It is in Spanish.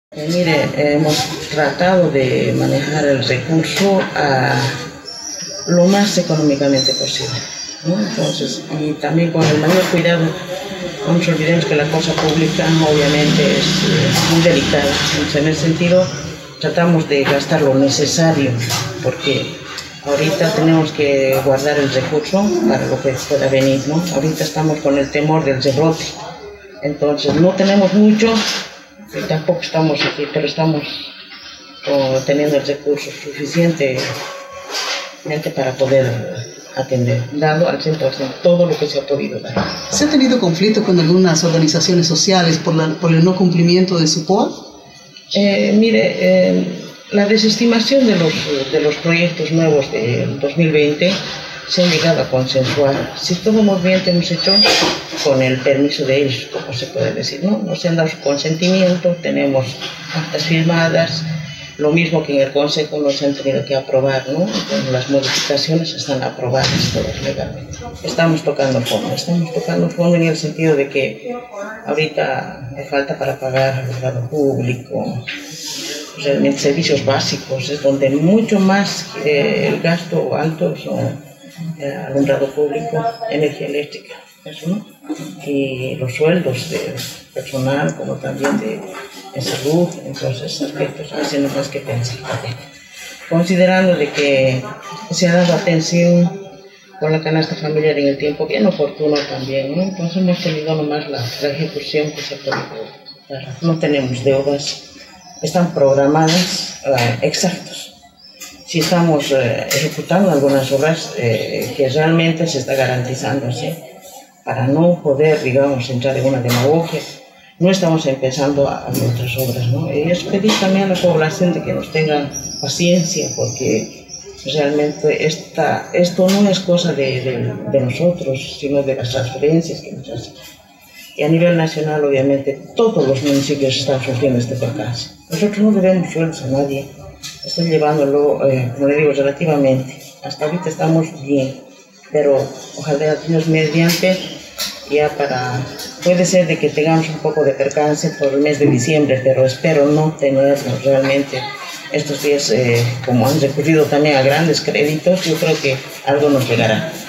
Mire, hemos tratado de manejar el recurso lo más económicamente posible, ¿no? Entonces, y también con el mayor cuidado, no nos olvidemos que la cosa pública obviamente es muy delicada. Entonces, en ese sentido, tratamos de gastar lo necesario, porque ahorita tenemos que guardar el recurso para lo que pueda venir, ¿no? Ahorita estamos con el temor del rebrote, entonces no tenemos mucho. Y tampoco estamos aquí, pero estamos teniendo el recurso suficientemente para poder atender, dando al 100% todo lo que se ha podido dar. ¿Se ha tenido conflicto con algunas organizaciones sociales por el no cumplimiento de su POA? La desestimación de los proyectos nuevos del 2020 se han llegado a consensuar. Si todo movimiento hemos hecho con el permiso de ellos, como se puede decir, ¿no? Nos han dado su consentimiento, tenemos actas firmadas, lo mismo que en el Consejo nos han tenido que aprobar, ¿no? Entonces, las modificaciones están aprobadas todas legalmente. Estamos tocando fondo en el sentido de que ahorita me falta para pagar alumbrado público, realmente servicios básicos, es donde mucho más el gasto alto son alumbrado público, energía eléctrica, eso, ¿no? Y los sueldos de personal como también de salud. Entonces, aspectos haciendo más que pensar. Considerando de que se ha dado atención con la canasta familiar en el tiempo bien oportuno también, ¿no? Entonces hemos tenido nomás la ejecución que se ha podido dar. No tenemos deudas, están programadas exactos. Si estamos ejecutando algunas obras que realmente se está garantizándose, para no poder, digamos, entrar en una demagogia, no estamos empezando a otras obras, ¿no? Y es pedir también a la población de que nos tengan paciencia, porque realmente esto no es cosa de nosotros, sino de las transferencias que nos hacen. Y a nivel nacional, obviamente, todos los municipios están sufriendo este percance. Nosotros no debemos sueldos a nadie. Estoy llevándolo, como le digo, relativamente. Hasta ahorita estamos bien, pero ojalá Dios mediante, puede ser de que tengamos un poco de percance por el mes de diciembre, pero espero no tenerlo realmente. Estos días, como han recurrido también a grandes créditos, yo creo que algo nos llegará.